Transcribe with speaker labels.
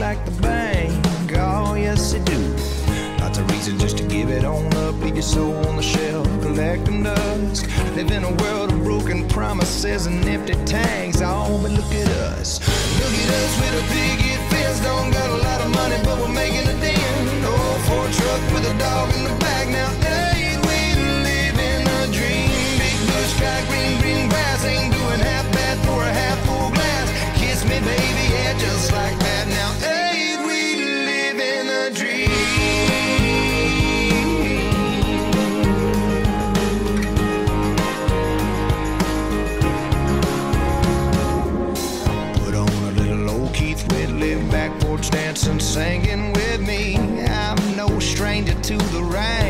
Speaker 1: like the bank, oh yes they do. Lots of reasons just to give it on up, leave your soul on the shelf, collecting dust. Live in a world of broken promises and empty tanks, oh but look at us. Look at us with a picket fence, don't got a lot of money but we're making a dent. Oh, Ford truck with a dog in the back, now ain't we living a dream? Big bush sky, green, green grass, ain't doing half bad for a half full glass. Kiss me baby, yeah, just like that, now ain't we living a dream? Back porch dancing, singing with me. I'm no stranger to the rain.